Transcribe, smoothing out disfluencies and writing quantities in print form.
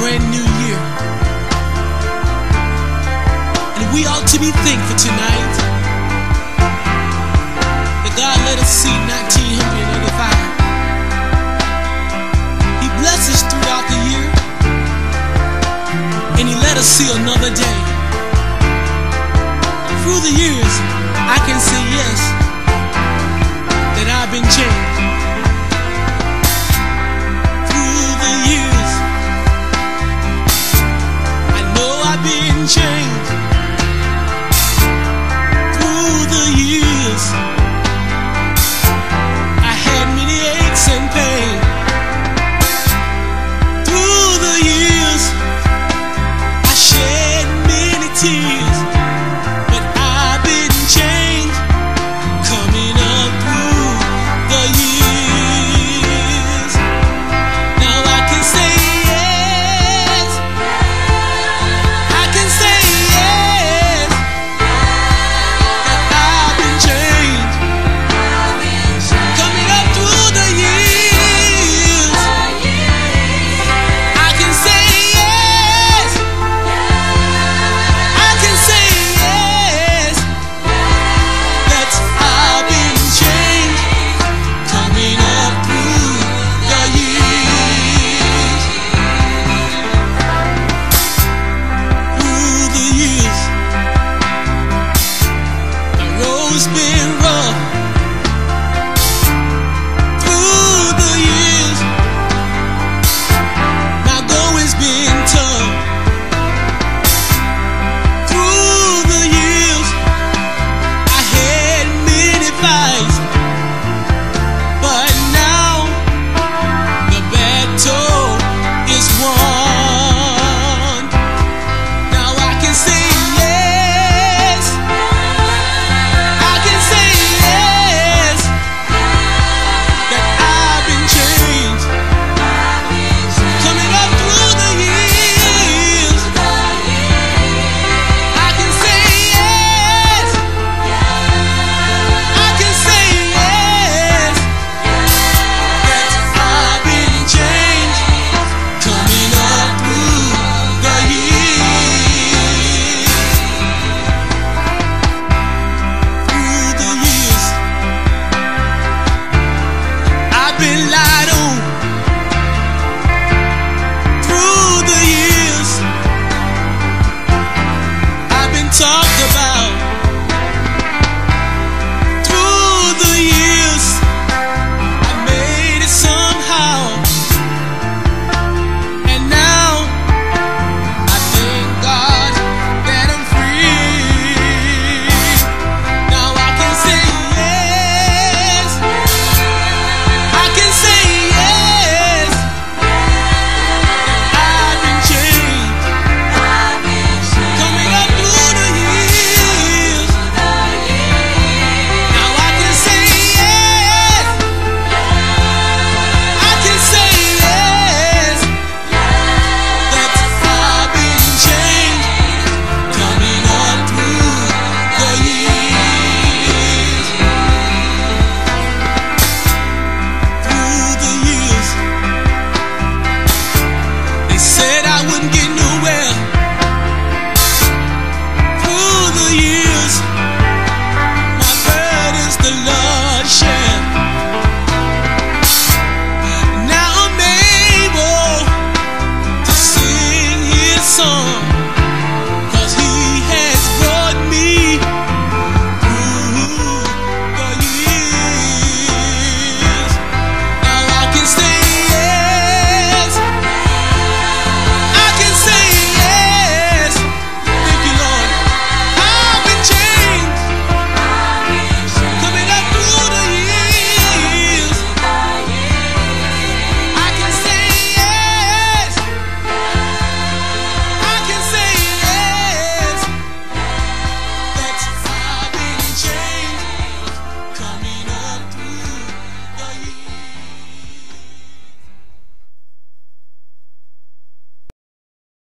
brand new year. And we ought to be thankful tonight that God let us see 1985. He blessed us throughout the year, and He let us see another day. Through the years, I can say yes, that I've been changed. Through the years, I know I've been changed. Through the years, I had many aches and pain. Through the years, I shed many tears. Been